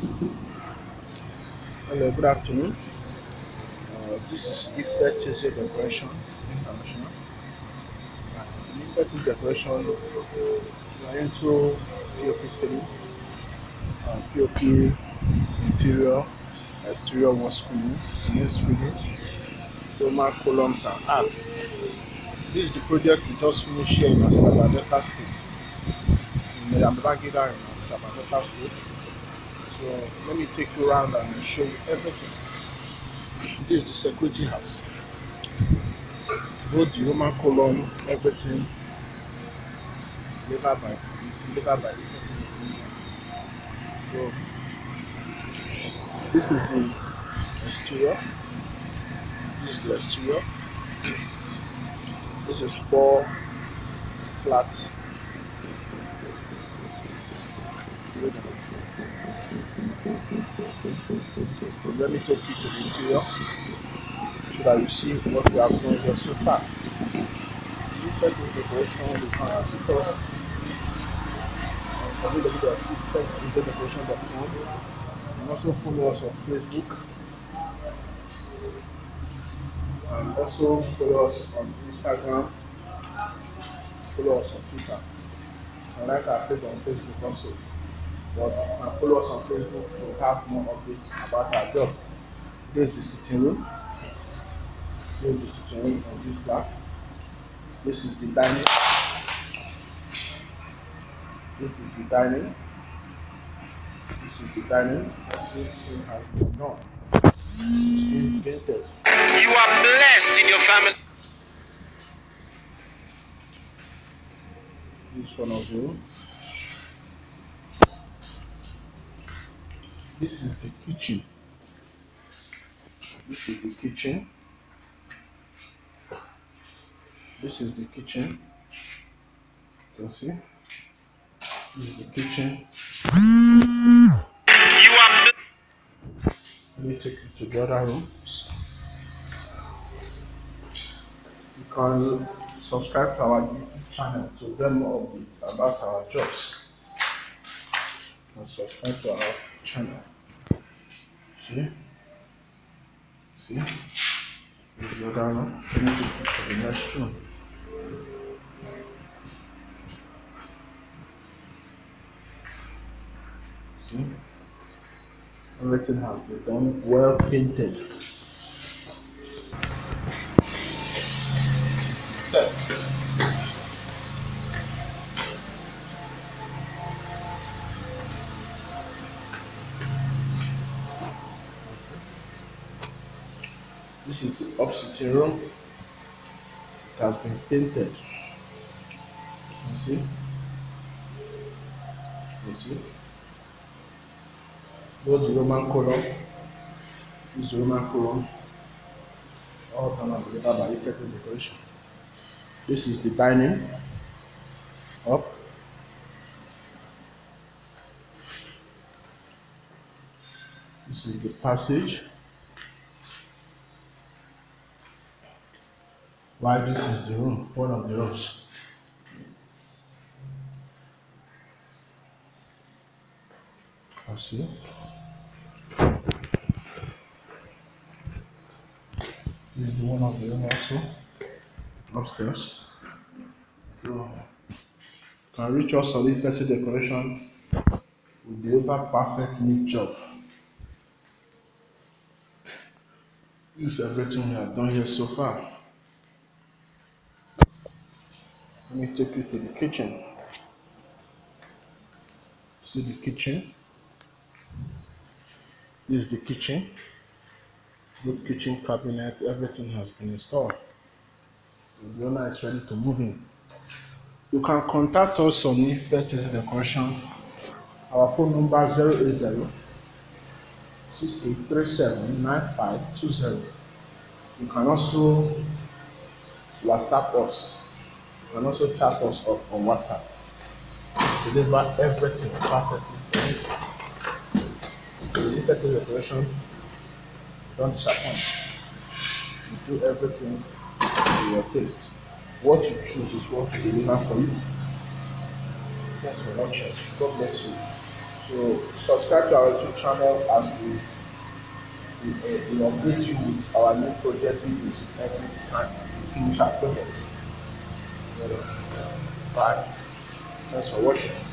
Hello, good afternoon. This is Ife Decoration International. In Ife Decoration, we are into POP ceiling, POP interior, exterior wall screening, ceiling screening, Roma columns and art. This is the project we just finished here in Asaba Delta State, in Medambagida in Asaba Delta State. So let me take you around and show you everything. This is the security house. Both the Roman column, everything delivered by is delivered by so this is the exterior. This is the exterior. This is four flats. Let me take you to the interior so that you see what we have done here so far. This is decoration. You can visit us on www.effectdecoration.com. You can also follow us on Facebook and also follow us on Instagram. Follow us on Twitter. And like our page on Facebook also. But follow us on Facebook to have more updates about our job. This is the sitting room. This is the sitting room on this flat. This is the dining. This is the dining. This is the dining. Everything has been done. It's been painted. You are blessed in your family. This one of you. This is the kitchen. This is the kitchen. This is the kitchen. You can see. This is the kitchen. You are Let me take you to the other rooms. You can subscribe to our YouTube channel to get more updates about our jobs. And subscribe to our channel. See? See? This is the other room. Let me take you to the next room. See? Everything has been done, well painted. This is the step. This is the upsitting room. It has been painted. You see? You see? Both the Roman column, this is the Roman column, all done and delivered by effective decoration. This is the dining up. This is the passage. While this is the room, one of the rooms. I see. This is the one of the room also upstairs. So you can reach us on Ifeanyi Decoration. We deliver perfect neat job. This is everything we have done here so far. Let me take you to the kitchen. See the kitchen. This is the kitchen. Good kitchen cabinet, everything has been installed. So the owner is ready to move in. You can contact us on Ifeanyi Decoration. Our phone number 080 6837 9520. You can also WhatsApp us. You can also chat us up on WhatsApp. Deliver everything perfectly for you. The Ifeanyi Decoration, don't disappoint. We do everything to your taste. What you choose is what we deliver for you. Thanks for watching. God bless you. So subscribe to our YouTube channel as we update you with our new project videos every time we finish our project. Bye. Thanks for watching.